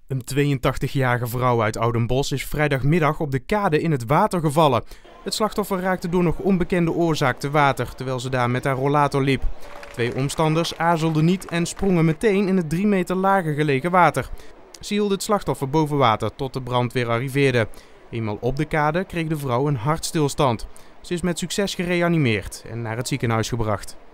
Een 82-jarige vrouw uit Oudenbosch is vrijdagmiddag op de kade in het water gevallen. Het slachtoffer raakte door nog onbekende oorzaak te water, terwijl ze daar met haar rollator liep. Twee omstanders aarzelden niet en sprongen meteen in het 3 meter lager gelegen water. Ze hielden het slachtoffer boven water tot de brandweer arriveerde. Eenmaal op de kade kreeg de vrouw een hartstilstand. Ze is met succes gereanimeerd en naar het ziekenhuis gebracht.